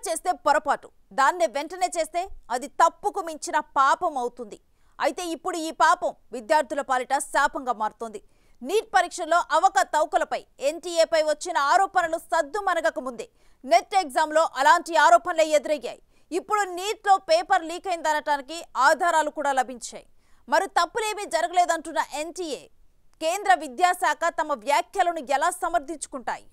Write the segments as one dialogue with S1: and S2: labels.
S1: చేస్తే పొరపాటు, దాన్నే వెంటనే చేస్తే అది తప్పుకు మించిన పాపం అవుతుంది. అయితే ఇప్పుడు ఈ పాపం విద్యార్థుల పాలిట శాపంగా మారుతోంది. నీట్ పరీక్షల్లో అవకతవకలపై ఎన్టీఏపై వచ్చిన ఆరోపణలు సద్దుమణగక ముందే నెట్ ఎగ్జామ్లో అలాంటి ఆరోపణలే ఎదురయ్యాయి. ఇప్పుడు నీట్లో పేపర్ లీక్ అయిందనటానికి ఆధారాలు కూడా లభించాయి. మరి తప్పులేమీ జరగలేదంటున్న ఎన్టీఏ, కేంద్ర విద్యాశాఖ తమ వ్యాఖ్యలను ఎలా సమర్థించుకుంటాయి?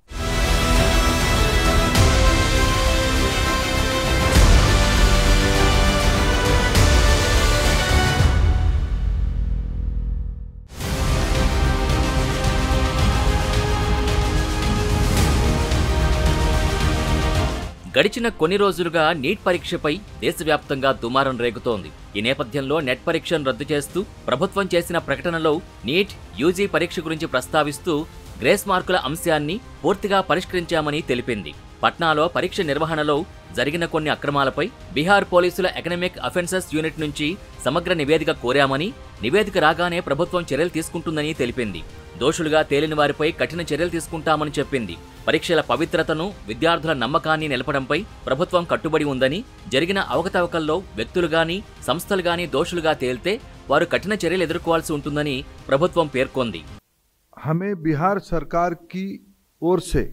S2: గడిచిన కొన్ని రోజులుగా నీట్ పరీక్షపై దేశవ్యాప్తంగా దుమారం రేగుతోంది. ఈ నేపథ్యంలో నెట్ పరీక్షను రద్దు చేస్తూ ప్రభుత్వం చేసిన ప్రకటనలో నీట్ యూజీ పరీక్ష గురించి ప్రస్తావిస్తూ గ్రేస్ మార్కుల అంశాన్ని పూర్తిగా పరిష్కరించామని తెలిపింది. పట్నాలో పరీక్ష నిర్వహణలో జరిగిన కొన్ని అక్రమాలపై బీహార్ పోలీసుల ఎకనామిక్ అఫెన్సెస్ యూనిట్ నుంచి సమగ్ర నివేదిక కోరామని, నివేదిక రాగానే ప్రభుత్వం చర్యలు తీసుకుంటుందని తెలిపింది. దోషులుగా తేలిన వారిపై కఠిన చర్యలు తీసుకుంటామని చెప్పింది. పరీక్షల పవిత్రతను, విద్యార్థుల నమ్మకాన్ని నిలపడంపై ప్రభుత్వం కట్టుబడి ఉందని, జరిగిన అవకతవకల్లో వ్యక్తులు గాని సంస్థలు గాని దోషులుగా తేలితే వారు కఠిన చర్యలు ఎదుర్కోవాల్సి ఉంటుందని ప్రభుత్వం పేర్కొంది.
S3: हमें बिहार सरकार की ओर से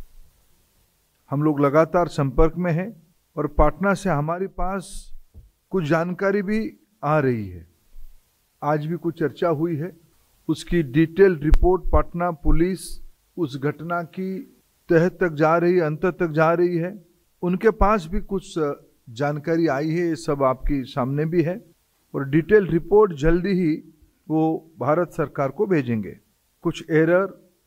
S3: हम लोग लगातार संपर्क में हैं और पटना से हमारे पास कुछ जानकारी भी आ रही है। आज भी कुछ चर्चा हुई है, उसकी डिटेल रिपोर्ट पटना पुलिस उस घटना की तह तक जा रही है, अंत तक जा रही है। उनके पास भी कुछ जानकारी आई है, ये सब आपके सामने भी है और डिटेल रिपोर्ट जल्दी ही वो भारत सरकार को भेजेंगे। कुछ एरर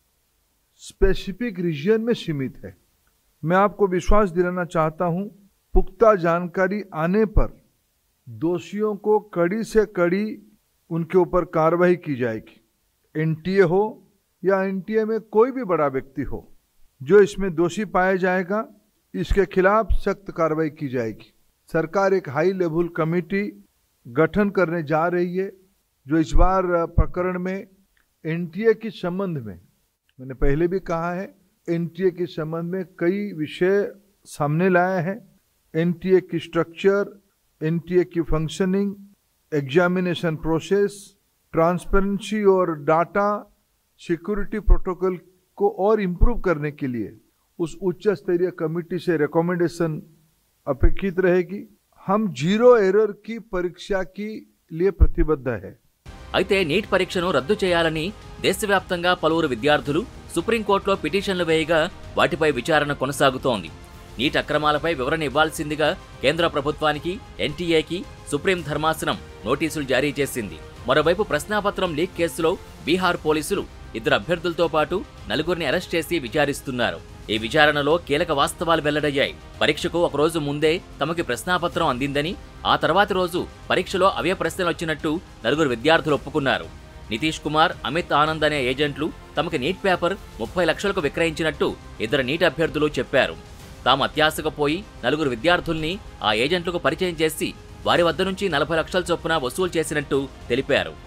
S3: स्पेसिफिक रीजन में सीमित है। मैं आपको विश्वास दिलाना चाहता हूं, पुख्ता जानकारी आने पर दोषियों को कड़ी से कड़ी उनके ऊपर कार्रवाई की जाएगी। एनटीए हो या एनटीए में कोई भी बड़ा व्यक्ति हो, जो इसमें दोषी पाया जाएगा, इसके खिलाफ सख्त कार्रवाई की जाएगी। सरकार एक हाई लेवल कमेटी गठन करने जा रही है, जो इस बार प्रकरण में एनटीए के संबंध में, मैंने पहले भी कहा है, एनटीए के संबंध में कई विषय सामने लाया है। एनटीए की स्ट्रक्चर, एनटीए की फंक्शनिंग, एग्जामिनेशन प्रोसेस, ट्रांसपेरेंसी और डाटा सिक्योरिटी प्रोटोकॉल को और इम्प्रूव करने के लिए उस उच्च स्तरीय कमेटी से रिकमेंडेशन अपेक्षित रहेगी। हम जीरो एरर की परीक्षा के लिए प्रतिबद्ध है।
S2: అయితే నీట్ పరీక్షను రద్దు చేయాలని దేశవ్యాప్తంగా పలువురు విద్యార్థులు సుప్రీంకోర్టులో పిటిషన్లు వేయగా వాటిపై విచారణ కొనసాగుతోంది. నీట్ అక్రమాలపై వివరణ ఇవ్వాల్సిందిగా కేంద్ర ప్రభుత్వానికి, ఎన్టీఏకి సుప్రీం ధర్మాసనం నోటీసులు జారీ చేసింది. మరోవైపు ప్రశ్నాపత్రం లీక్ కేసులో బీహార్ పోలీసులు 2 అభ్యర్థులతో పాటు 4గురిని అరెస్ట్ చేసి విచారిస్తున్నారు. ఈ విచారణలో కీలక వాస్తవాలు వెల్లడయ్యాయి. పరీక్షకు ఒక రోజు ముందే తమకి ప్రశ్నాపత్రం అందిందని, ఆ తర్వాతి రోజు పరీక్షలో అవే ప్రశ్నలు వచ్చినట్టు 4 విద్యార్థులు ఒప్పుకున్నారు. నితీష్ కుమార్, అమిత్ ఆనంద్ అనే ఏజెంట్లు తమకి నీట్ పేపర్ 30 లక్షలకు విక్రయించినట్టు 2 నీట్ అభ్యర్థులు చెప్పారు. తాము అత్యాశకు పోయి 4 విద్యార్థుల్ని ఆ ఏజెంట్లకు పరిచయం చేసి వారి వద్ద నుంచి 40 లక్షల చొప్పున వసూలు చేసినట్టు తెలిపారు.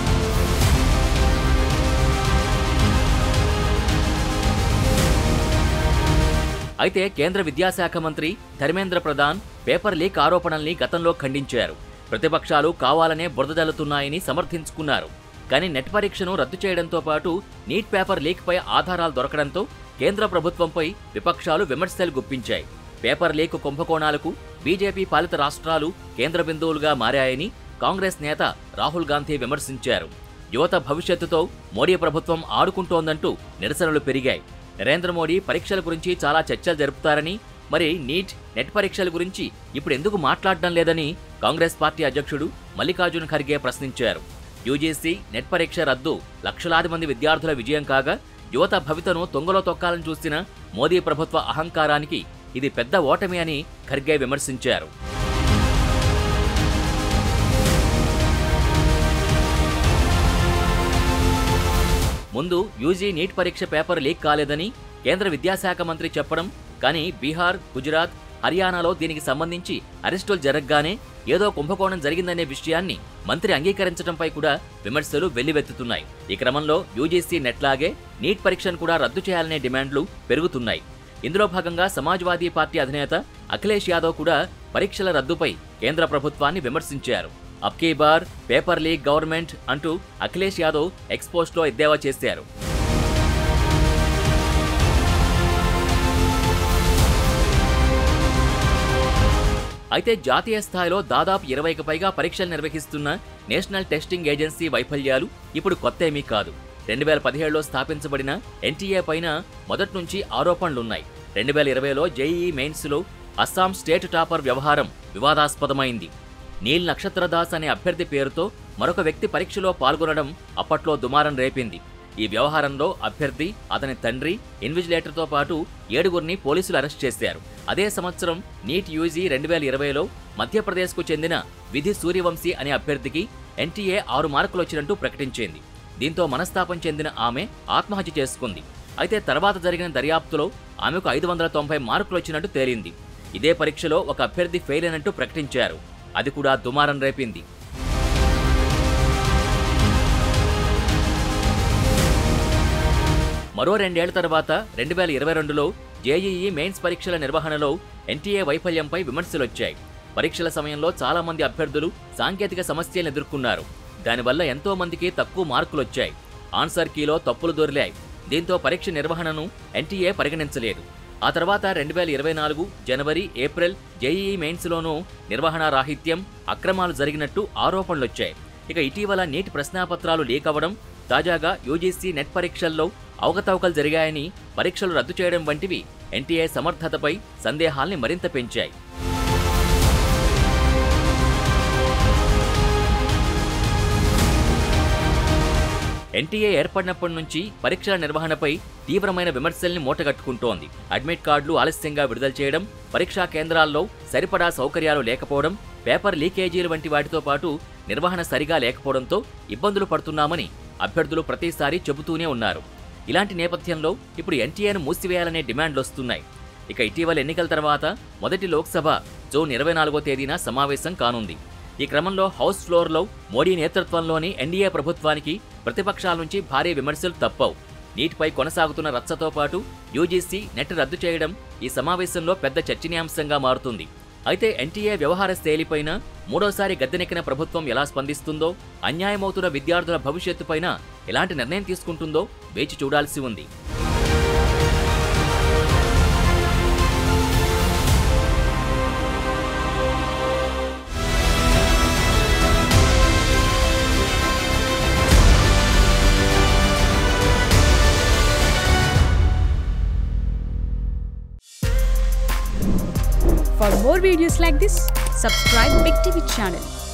S2: అయితే కేంద్ర విద్యాశాఖ మంత్రి ధర్మేంద్ర ప్రధాన్ పేపర్ లీక్ ఆరోపణల్ని గతంలో ఖండించారు. ప్రతిపక్షాలు కావాలనే బురద జల్లుతున్నాయని సమర్థించుకున్నారు. కానీ నెట్ పరీక్షను రద్దు చేయడంతో పాటు నీట్ పేపర్ లీక్ పై ఆధారాలు దొరకడంతో కేంద్ర ప్రభుత్వంపై విపక్షాలు విమర్శలు గుప్పించాయి. పేపర్ లీక్ కుంభకోణాలకు బీజేపీ పాలిత రాష్ట్రాలు కేంద్ర బిందువులుగా మారాయని కాంగ్రెస్ నేత రాహుల్ గాంధీ విమర్శించారు. యువత భవిష్యత్తుతో మోడీ ప్రభుత్వం ఆడుకుంటోందంటూ నిరసనలు పెరిగాయి. నరేంద్ర మోడీ పరీక్షల గురించి చాలా చర్చలు జరుపుతారని, మరి నీట్, నెట్ పరీక్షల గురించి ఇప్పుడు ఎందుకు మాట్లాడడం లేదని కాంగ్రెస్ పార్టీ అధ్యక్షుడు మల్లికార్జున ఖర్గే ప్రశ్నించారు. యూజీసీ నెట్ పరీక్ష రద్దు లక్షలాది మంది విద్యార్థుల విజయం కాగా యువత భవితను తొంగలో తొక్కాలని చూసిన మోదీ ప్రభుత్వ అహంకారానికి ఇది పెద్ద ఓటమి అని ఖర్గే విమర్శించారు. ముందు యూజీ నీట్ పరీక్ష పేపర్ లీక్ కాలేదని కేంద్ర విద్యాశాఖ మంత్రి చెప్పడం, కానీ బీహార్, గుజరాత్, హర్యానాలో దీనికి సంబంధించి అరెస్టులు జరగగానే ఏదో కుంభకోణం జరిగిందనే విషయాన్ని మంత్రి అంగీకరించడంపై కూడా విమర్శలు వెల్లువెత్తుతున్నాయి. ఈ క్రమంలో యూజీసీ నెట్లాగే నీట్ పరీక్షను కూడా రద్దు చేయాలనే డిమాండ్లు పెరుగుతున్నాయి. ఇందులో భాగంగా సమాజ్వాదీ పార్టీ అధినేత అఖిలేష్ యాదవ్ కూడా పరీక్షల రద్దుపై కేంద్ర ప్రభుత్వాన్ని విమర్శించారు. అబ్కీ బార్ పేపర్ లీక్ గవర్నమెంట్ అంటూ అఖిలేష్ యాదవ్ ఎక్స్పోస్ట్లో ఎద్దేవా చేశారు. అయితే జాతీయ స్థాయిలో దాదాపు 20కి పైగా పరీక్షలు నిర్వహిస్తున్న నేషనల్ టెస్టింగ్ ఏజెన్సీ వైఫల్యాలు ఇప్పుడు కొత్తేమీ కాదు. 2017లో స్థాపించబడిన ఎన్టీఏ పైన మొదటి నుంచి ఆరోపణలున్నాయి. 2020లో జేఈఈ మెయిన్స్లో అస్సాం స్టేట్ టాపర్ వ్యవహారం వివాదాస్పదమైంది. నీల్ నక్షత్రదాస్ అనే అభ్యర్థి పేరుతో మరొక వ్యక్తి పరీక్షలో పాల్గొనడం అప్పట్లో దుమారం రేపింది. ఈ వ్యవహారంలో అభ్యర్థి, అతని తండ్రి, ఇన్విజిలేటర్తో పాటు 7గురిని పోలీసులు అరెస్ట్ చేశారు. అదే సంవత్సరం నీట్ యూజీ 2020లో మధ్యప్రదేశ్కు చెందిన విధి సూర్యవంశీ అనే అభ్యర్థికి ఎన్టీఏ 6 మార్కులు వచ్చినట్టు ప్రకటించింది. దీంతో మనస్తాపం చెందిన ఆమె ఆత్మహత్య చేసుకుంది. అయితే తర్వాత జరిగిన దర్యాప్తులో ఆమెకు 590 మార్కులు వచ్చినట్టు తేలింది. ఇదే పరీక్షలో ఒక అభ్యర్థి ఫెయిల్ అయినట్టు ప్రకటించారు. అది కూడా దుమారం రేపింది. మరో 2 ఏళ్ల తర్వాత 2022లో జేఈఈ మెయిన్స్ పరీక్షల నిర్వహణలో ఎన్టీఏ వైఫల్యంపై విమర్శలొచ్చాయి. పరీక్షల సమయంలో చాలా మంది అభ్యర్థులు సాంకేతిక సమస్యలను ఎదుర్కొన్నారు. దానివల్ల ఎంతో మందికి తక్కువ మార్కులొచ్చాయి. ఆన్సర్ కీలో తప్పులు దొరిలాయి. దీంతో పరీక్ష నిర్వహణను ఎన్టీఏ పరిగణించలేదు. ఆ తర్వాత 2024 జనవరి, ఏప్రిల్ జేఈఈ మెయిన్స్లోనూ నిర్వహణ రాహిత్యం, అక్రమాలు జరిగినట్టు ఆరోపణలొచ్చాయి. ఇక ఇటీవల నీట్ ప్రశ్నాపత్రాలు లీక్ అవ్వడం, తాజాగా యూజీసీ నెట్ పరీక్షల్లో అవకతవకలు జరిగాయని పరీక్షలు రద్దు చేయడం వంటివి ఎన్టీఏ సమర్థతపై సందేహాల్ని మరింత పెంచాయి. ఎన్టీఏ ఏర్పడినప్పటి నుంచి పరీక్షల నిర్వహణపై తీవ్రమైన విమర్శల్ని మూటగట్టుకుంటోంది. అడ్మిట్ కార్డులు ఆలస్యంగా విడుదల చేయడం, పరీక్షా కేంద్రాల్లో సరిపడా సౌకర్యాలు లేకపోవడం, పేపర్ లీకేజీలు వంటి వాటితో పాటు నిర్వహణ సరిగా లేకపోవడంతో ఇబ్బందులు పడుతున్నామని అభ్యర్థులు ప్రతిసారి చెబుతూనే ఉన్నారు. ఇలాంటి నేపథ్యంలో ఇప్పుడు ఎన్టీఏను మూసివేయాలనే డిమాండ్లొస్తున్నాయి. ఇక ఇటీవల ఎన్నికల తర్వాత మొదటి లోక్సభ జూన్ 24వ తేదీన సమావేశం కానుంది. ఈ క్రమంలో హౌస్ ఫ్లోర్లో మోడీ నేతృత్వంలోని ఎన్డీఏ ప్రభుత్వానికి ప్రతిపక్షాల నుంచి భారీ విమర్శలు తప్పవు. నీటిపై కొనసాగుతున్న రచ్చతో పాటు యూజీసీ నెట్ రద్దు చేయడం ఈ సమావేశంలో పెద్ద చర్చనీయాంశంగా మారుతుంది. అయితే ఎన్టీఏ వ్యవహార శైలిపైన మూడోసారి గద్దెనెక్కిన ప్రభుత్వం ఎలా స్పందిస్తుందో, అన్యాయమవుతున్న విద్యార్థుల భవిష్యత్తుపైన ఎలాంటి నిర్ణయం తీసుకుంటుందో వేచి చూడాల్సి ఉంది.
S4: For more videos like this, subscribe Big TV channel.